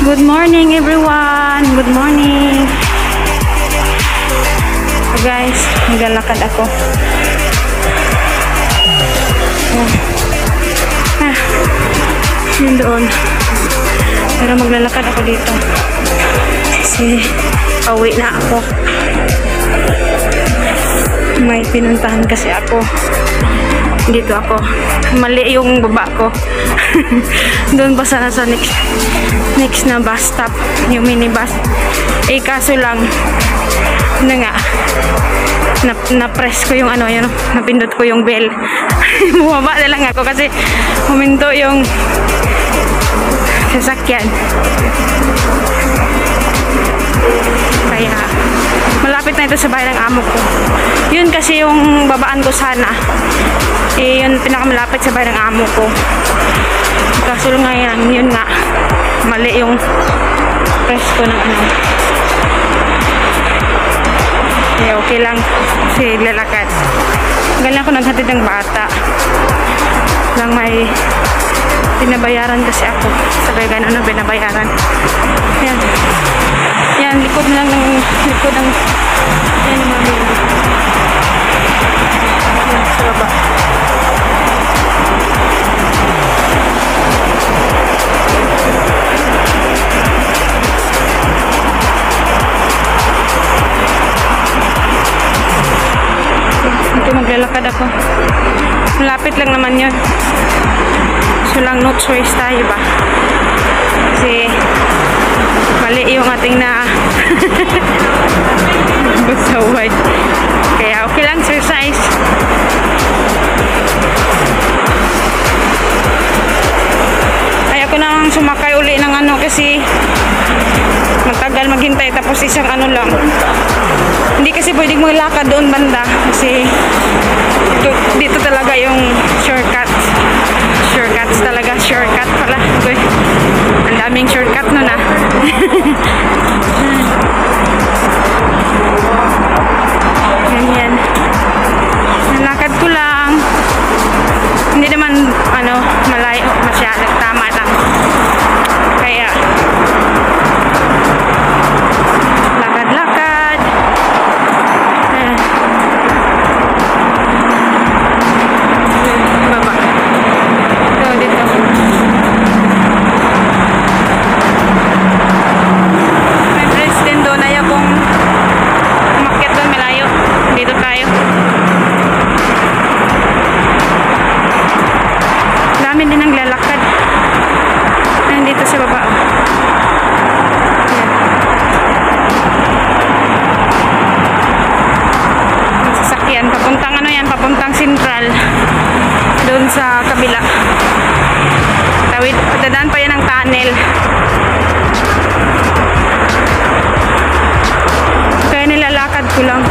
Good morning everyone. Good morning. So guys, maglalakad ako. Yun doon. Pero maglalakad ako dito. Kasi pauwi na ako. May pinuntahan kasi ako. Dito ako. Mali yung baba ko. Doon pa sana sa next na bus stop. Yung minibus. Eh kaso lang na nga na-press ko yung ano yun. Napindot ko yung bell. Bumaba na lang ako kasi huminto yung sasakyan. Kaya malapit na ito sa bahay ng amo ko. Yun kasi yung babaan ko sana. Eh, yun pinakamalapit sa bahay ng amo ko. Kaso ngayon, yun nga. Mali yung press ko ng ano. Kaya okay lang. Kasi lalakad. Ganyan ako naghatid ng bata. Lang may pinabayaran kasi ako. Sabay gano'n ang pinabayaran. Yan. Yan, likod lang ng likod ng yan yung mga building. Yan, sa baba. Ito maglalakad ako. Malapit lang naman yun. So lang no choice tayo ba? Kasi mali yung ating na basawad. Kaya okay lang exercise. Kaya ko nang sumakay uli ng ano kasi matagal maghintay tapos isang ano lang. Hindi kasi pwedeng maglakad doon banda kasi dito talaga yung shortcuts talaga, shortcut pala. Okay. Ang daming shortcut nun ah. Ganyan. Nalakad ko lang. Hindi naman ano, malayo masyado, tama lang. Kaya lakad-lakad. Baba. Dito. May president doon. Ayaw kong umakyat doon. Malayo. Dito tayo. Dami din ang lalakad. Nandito sa baba. Ang sasakyan. Papuntang ano yan? Papuntang Central. Doon sa kabila. Tawid, dadaan pa yan ng tunnel. Kaya nilalakad ko lang.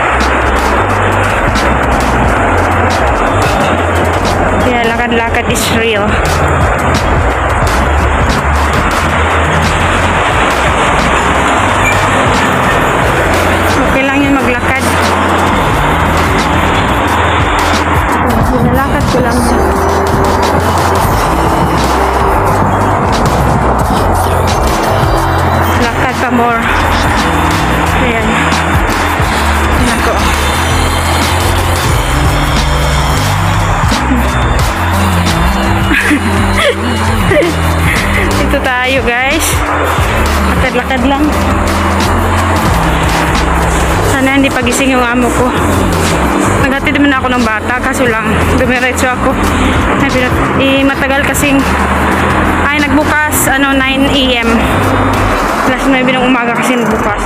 Kaya lakad-lakad is real. Okay lang yun maglakad. Nilalakad ko lang. Lakad pa more. Ayan. Nako. Ito tayo guys. Lakad-lakad lang. Sana hindi pagising yung amo ko. Naghatid naman ako ng bata kaso lang dumiretso ako. Matagal kasing nagbukas 9 AM. Alas 9 ng umaga kasi nagbukas.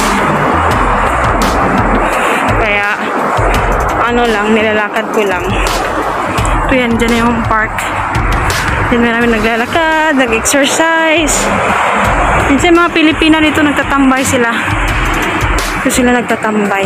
Kaya lang, nilalakad ko lang. Ito yan, dyan yung park. Dyan marami naglalakad, nag-exercise. Minsan mga Pilipina dito nagtatambay sila. Ito sila nagtatambay.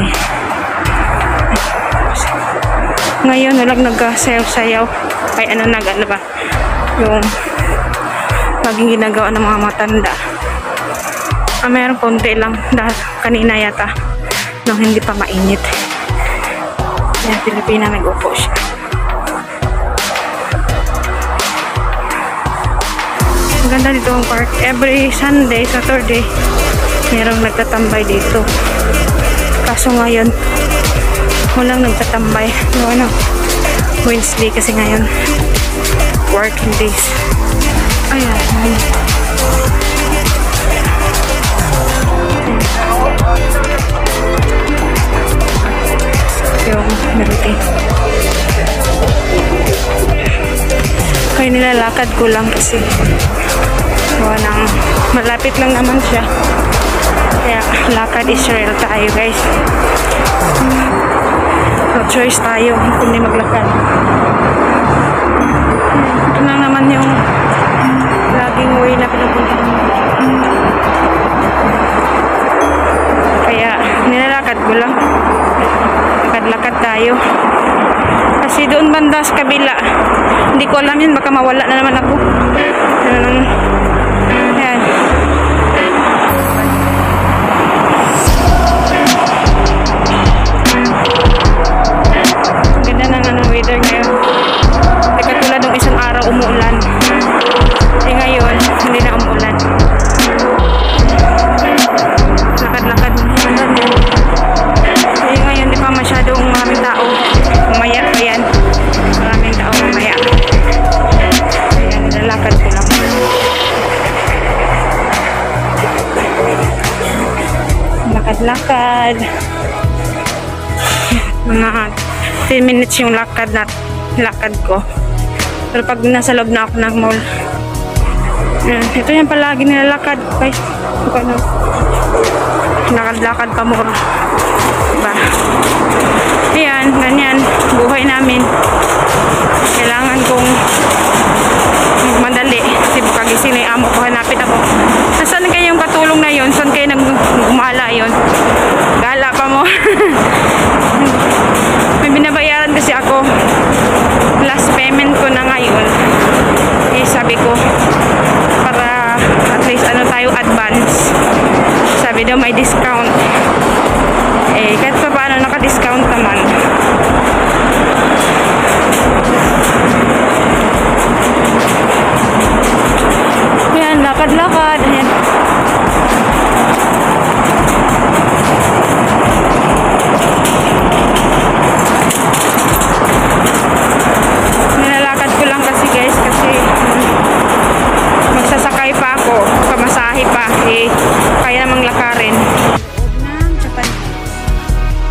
Ngayon, walang nagkasayaw-sayaw. Ay, ano ba? Yung laging ginagawa ng mga matanda. Mayroong konti lang. Dahil kanina yata. Nung hindi pa mainit. Yan, Pilipina, nag-upo siya. Maganda dito ang park. Every Sunday, Saturday, merong nagtatambay dito. Kaso ngayon, walang nagtatambay. No, ano, Wednesday kasi ngayon. Working days. Ayan. Yung melody. Kaya nilalakad ko lang kasi malapit lang naman siya. Kaya lakad Israel tayo, guys. No choice tayo kundi maglakad. Ito na naman yung laging way na pinupuntahan. Kaya nilalakad ko lang. Lakad-lakad tayo. Kasi doon banda sa kabila, hindi ko alam yun, baka mawala na naman ako. Ayan. Ganda ng weather ngayon. Hindi katulad ng isang araw umuulan. Ngayon, hindi na umuulan. Lakad-lakad. Ngayon, di pa masyadong maraming tao. Mamaya pa yan. Maraming tao mamaya. Ayan, nilalakad ko lang. Lakad-lakad. Mga 10 minutes yung lakad ko. Pero pag nasa loob na ako ng mall, ito yung palagi nilalakad, guys. Lakad-lakad pa mo. Diba? Ayan, ganyan. Buhay namin. Kailangan kong madali. Kasi kagising na yung amo ko, hanapin ako. Nasaan kayo yung katulong na yun? Saan kayo nag-umala yun? Gala pa mo. May binabayaran kasi ako. Last payment ko na ngayon. Eh, sabi ko, para at least tayo advance. Sabi daw may discount. Eh, kahit pa paano naka-discount naman. Ayan, lakad-lakad. Ayan. Nilalakad ko lang kasi, guys, kasi magsasakay pa ako, pamasahe pa, eh, kaya namang lakarin. Ng Japan.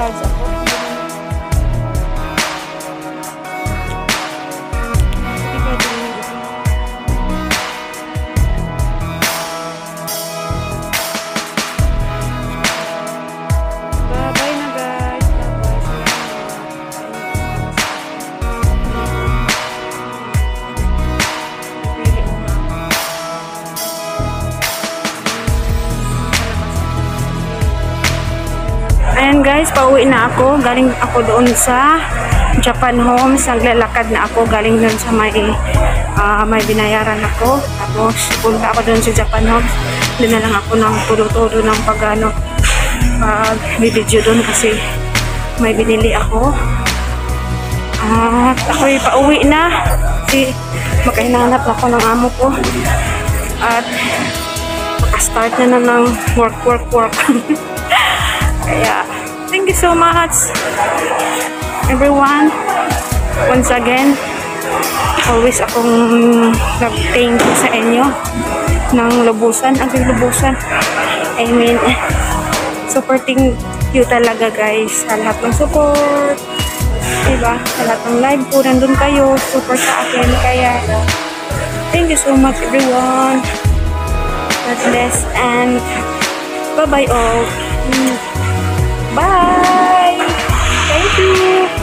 large ako. Bye-bye na guys. Ayan guys, pauwi na ako. Galing ako doon sa Japan Homes. Naglalakad na ako. Galing doon sa may binayaran ako. Tapos punta ako doon sa Japan Homes. Doon na lang ako ng tulo-tulo ng pag-video doon kasi may binili ako. At ako'y pauwi na. Kasi makahinanap ako ng amo ko. At makastart na ng work. Kaya, thank you so much, everyone. Once again, always akong nag-thank you sa inyo ng lubusan, lubusan. I mean, supporting you talaga guys, sa lahat ng support. Diba? Sa lahat ng live ko, nandun kayo, support sa akin. Kaya, thank you so much everyone. God bless and bye-bye all. Bye! Thank you!